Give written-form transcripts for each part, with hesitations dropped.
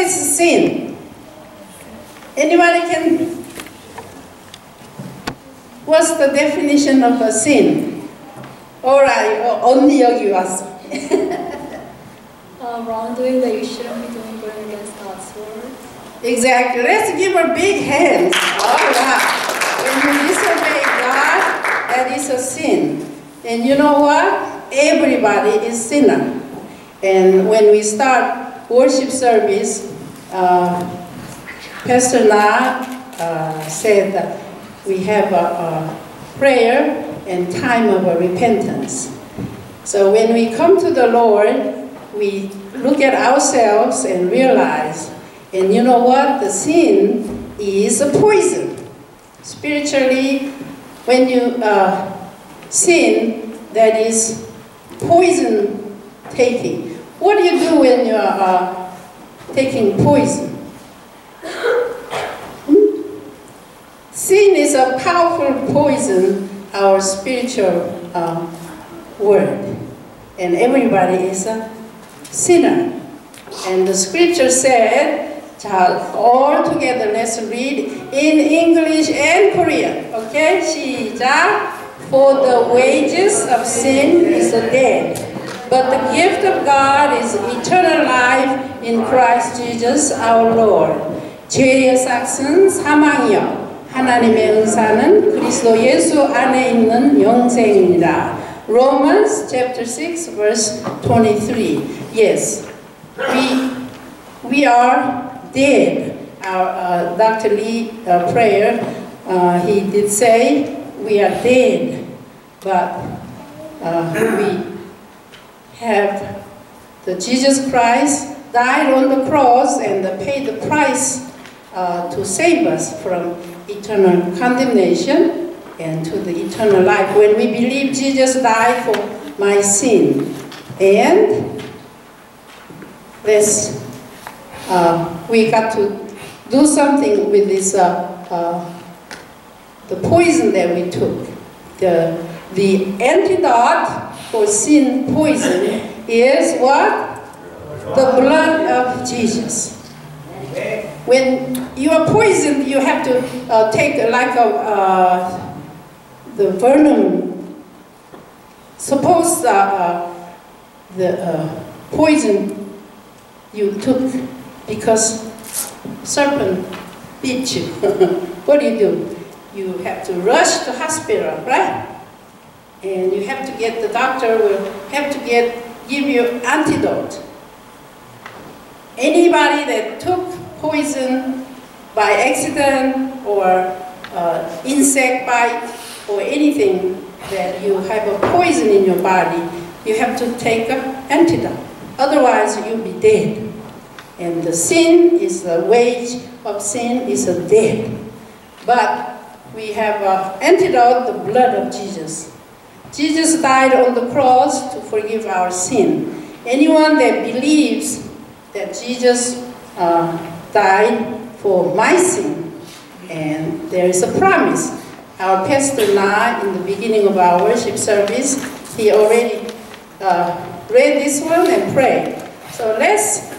is sin? Anybody can? What's the definition of a sin? Alright, 언니 여기 왔어. Wrongdoing that you shouldn't be doing going against God's word. Exactly. Let's give her big hands. Alright. When you disobey God, that is a sin. And you know what? Everybody is sinner. And when we start worship service, Pastor Na said that we have a prayer and time of repentance. So when we come to the Lord, we look at ourselves and realize, and you know what? The sin is a poison. Spiritually, when you sin, that is poison taking. What do you do when you are taking poison? Sin is a powerful poison, our spiritual world. And everybody is a sinner. And the scripture said, all together, let's read in English and Korean. Okay, 시작. For the wages of sin is death, but the gift of God is eternal life in Christ Jesus our Lord. 죄의 삭은 사망이요 하나님의 은사는 그리스도 예수 안에 있는 영생입니다. Romans chapter 6 verse 23. Yes, we are dead. Our Dr. Lee prayer, he did say we are dead, but we have the Jesus Christ died on the cross and paid the price to save us from eternal condemnation and to the eternal life. When we believe Jesus died for my sin, and this, we got to do something with this, the poison that we took. The antidote for sin poison is what? The blood of Jesus. When you are poisoned, you have to take like the venom. Suppose the poison you took because serpent bit you. What do? You have to rush to hospital, right? And you have to get, the doctor will have to give you antidote. Anybody that took poison by accident or insect bite or anything that you have a poison in your body, you have to take an antidote. Otherwise, you'll be dead. And the sin is the wage of sin is a death. But we have an antidote, the blood of Jesus. Jesus died on the cross to forgive our sin. Anyone that believes that Jesus died for my sin, and there is a promise. Our pastor Na, in the beginning of our worship service, he already read this one and prayed. So let's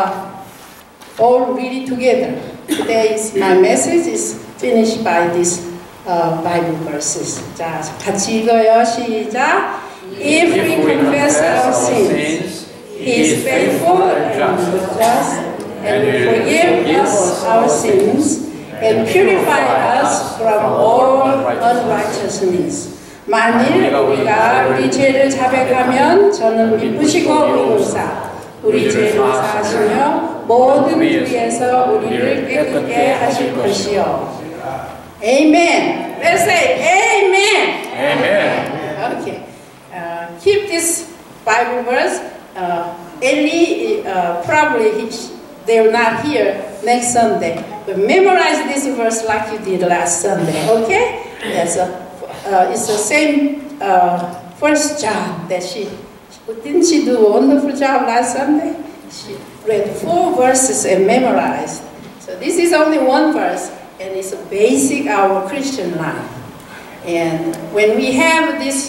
all read it together. Today's my message is finished by these Bible verses. 자, 같이 읽어요. 시작. If we confess our sins, He is faithful and just, and will forgive us our sins and purify us from all unrighteousness. 만일 우리가 우리 죄를 자백하면 저는 미쁘시고 의로우사 우리 죄를 사하시며 모든 죄에서 우리를 깨끗게 하실 것이요. Amen. Let's say Amen. Amen. Okay. Keep this Bible verse. Ellie, probably they're not here next Sunday, but memorize this verse like you did last Sunday. Okay? Yes. It's the same 1 John that didn't she do a wonderful job last Sunday? She read 4 verses and memorized. So this is only one verse, and it's a basic our Christian life. And when we have this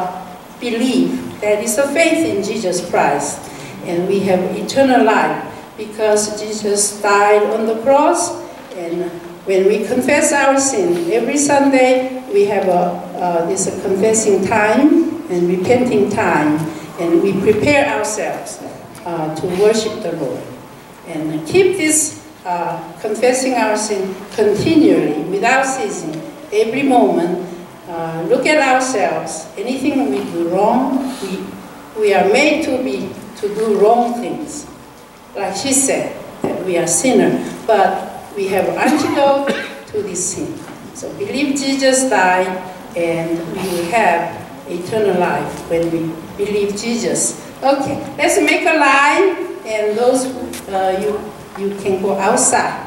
belief, that is a faith in Jesus Christ, and we have eternal life, because Jesus died on the cross. And when we confess our sin, every Sunday we have this confessing time and repenting time, and we prepare ourselves to worship the Lord. And keep this confessing our sin continually, without ceasing, every moment. Look at ourselves. Anything we do wrong, we are made to do wrong things. Like she said, that we are sinners, but we have antidote to this sin. So believe Jesus died, and we will have eternal life when we believe Jesus. Okay, let's make a line, and those you can go outside.